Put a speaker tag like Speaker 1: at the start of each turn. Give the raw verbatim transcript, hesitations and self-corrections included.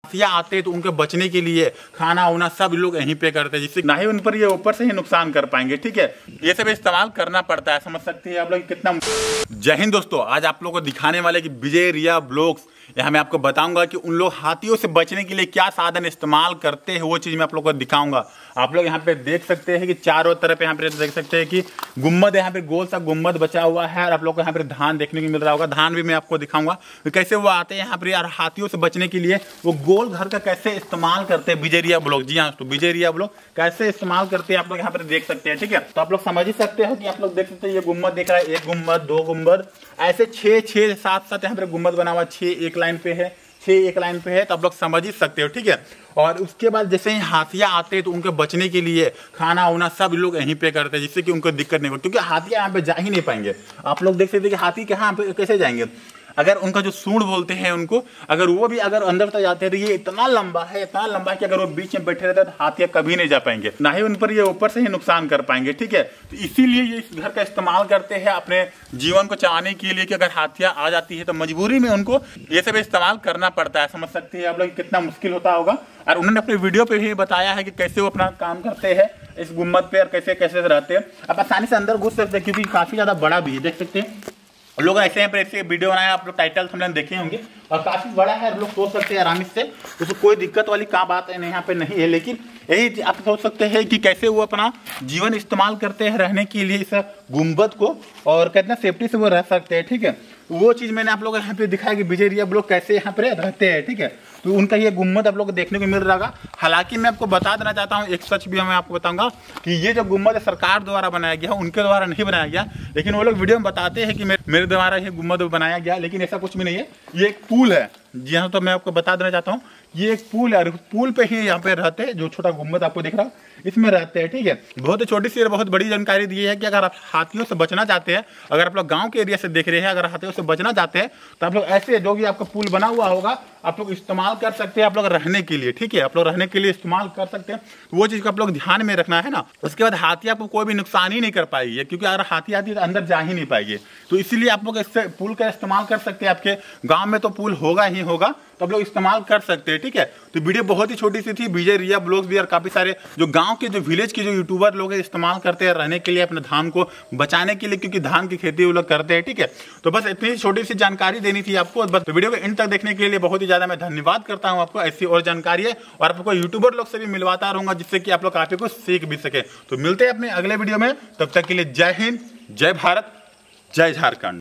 Speaker 1: हाथियाँ आते तो उनके बचने के लिए खाना वाना सब लोग यहीं पे करते हैं, जिससे ना ही उन पर ये ऊपर से ही नुकसान कर पाएंगे। ठीक है, ये सब इस्तेमाल करना पड़ता है, समझ सकते हैं आप लोग कितना। जय हिंद दोस्तों, आज आप लोगों को दिखाने वाले कि विजय रिया ब्लॉग्स, यहाँ मैं आपको बताऊंगा कि उन लोग हाथियों से बचने के लिए क्या साधन इस्तेमाल करते हैं, वो चीज़ मैं आप लोगों को दिखाऊंगा। आप लोग यहाँ पे देख सकते हैं कि चारों तरफ यहाँ पे देख सकते हैं कि गुम्बद, यहाँ पे गोल सा गुम्बद बचा हुआ है और आप लोग को यहाँ पे धान देखने को मिल रहा होगा। धान भी मैं आपको दिखाऊंगा कैसे वो आते हैं यहाँ पर यार हाथियों से बचने के लिए। वो गोल घर का कैसे इस्तेमाल करते हैं विजय रिया ब्लॉग। जी हाँ दोस्तों, विजय रिया ब्लॉग कैसे इस्तेमाल करते हैं आप लोग यहाँ पर देख सकते हैं। ठीक है, तो आप लोग समझ ही सकते हो कि आप लोग देख सकते हैं ये गुम्बद देख रहा है, एक गुम्बद, दो गुम्बद, ऐसे छः छः सात सात यहाँ पे गुम्बद बना हुआ, छः एक लाइन पे है, छः एक लाइन पे है, तो आप लोग समझ ही सकते हो। ठीक है, और उसके बाद जैसे ही हाथियाँ आते हैं तो उनके बचने के लिए खाना वाना सब लोग यहीं पे करते हैं, जिससे कि उनको दिक्कत नहीं हो, क्योंकि हाथियाँ यहाँ पे जा ही नहीं पाएंगे। आप लोग देख सकते हैं कि हाथी कहाँ पे कैसे जाएंगे। अगर उनका जो सूंड बोलते हैं उनको, अगर वो भी अगर अंदर तक जाते हैं तो ये इतना लंबा है, इतना लंबा है कि अगर वो बीच में बैठे रहते हैं तो हाथियाँ कभी नहीं जा पाएंगे, ना ही उन पर ये ऊपर से ही नुकसान कर पाएंगे। ठीक है, तो इसीलिए ये इस घर का इस्तेमाल करते हैं अपने जीवन को चलाने के लिए, कि अगर हाथियाँ आ जाती है तो मजबूरी में उनको ये सब इस्तेमाल करना पड़ता है। समझ सकते हैं आप लोग कितना मुश्किल होता होगा। और उन्होंने अपने वीडियो पे भी बताया है कि कैसे वो अपना काम करते हैं इस गुम्बद पे और कैसे कैसे रहते हैं। आप आसानी से अंदर घुस सकते हैं क्योंकि काफी ज्यादा बड़ा भी है, देख सकते हैं। लोग ऐसे हैं पर ऐसे वीडियो बनाया, आप लोग टाइटल हमने देखे होंगे, और काफी बड़ा है, लोग सोच सकते हैं आराम से, उसको कोई दिक्कत वाली का बात है यहाँ पे नहीं है। लेकिन यही आप सोच सकते हैं कि कैसे वो अपना जीवन इस्तेमाल करते हैं रहने के लिए इस गुम्बद को, और कितना सेफ्टी से वो रह सकते हैं। ठीक है, वो चीज़ मैंने आप लोगों को यहाँ पे दिखाया कि विजय रिया ब्लॉग कैसे यहाँ पे रहते हैं। ठीक है, तो उनका ये गुम्बद आप लोग को देखने को मिल रहा होगा। हालांकि मैं आपको बता देना चाहता हूँ, एक सच भी मैं आपको बताऊंगा कि ये जो गुम्बद है सरकार द्वारा बनाया गया है, उनके द्वारा नहीं बनाया गया। लेकिन वो लोग वीडियो में बताते हैं कि मेरे द्वारा ये गुम्बद बनाया गया, लेकिन ऐसा कुछ भी नहीं है। ये एक पुल है। जी हाँ, तो मैं आपको बता देना चाहता हूँ ये एक पुल है, पुल पे ही यहाँ पे रहते हैं, जो छोटा गुम्बद आपको दिख रहा है इसमें रहते हैं। ठीक है, बहुत ही छोटी सी बहुत बड़ी जानकारी दी है कि अगर आप हाथियों से बचना चाहते हैं, अगर आप लोग गांव के एरिया से देख रहे हैं, अगर हाथियों से बचना चाहते हैं तो आप लोग ऐसे जो भी आपका पुल बना हुआ होगा आप लोग इस्तेमाल कर सकते हैं आप लोग रहने के लिए। ठीक है, आप लोग रहने के लिए इस्तेमाल कर सकते हैं, तो वो चीज़ को आप लोग ध्यान में रखना है ना। उसके बाद हाथी आपको कोई भी नुकसान ही नहीं कर पाएगी, क्योंकि अगर हाथी आती है तो अंदर जा ही नहीं पाएगी। तो इसीलिए आप लोग इससे पुल का इस्तेमाल कर सकते हैं। आपके गाँव में तो पुल होगा ही होगा, तो आप लोग इस्तेमाल कर सकते हैं। ठीक है, तो वीडियो बहुत ही छोटी सी थी। विजय रिया ब्लॉग्स भी और काफी सारे जो गांव के जो विलेज के जो यूट्यूबर लोग इस्तेमाल करते हैं रहने के लिए, अपने धान को बचाने के लिए, क्योंकि धान की खेती वो लोग करते हैं। ठीक है, तो बस इतनी छोटी सी जानकारी देनी थी आपको। बस तो वीडियो को एंड तक देखने के लिए बहुत ही ज्यादा मैं धन्यवाद करता हूं आपको। ऐसी और जानकारी है और आपको यूट्यूबर लोग से भी मिलवाता रहूंगा, जिससे कि आप लोग काफी कुछ सीख भी सके। तो मिलते हैं अपने अगले वीडियो में, तब तक के लिए जय हिंद, जय भारत, जय झारखंड।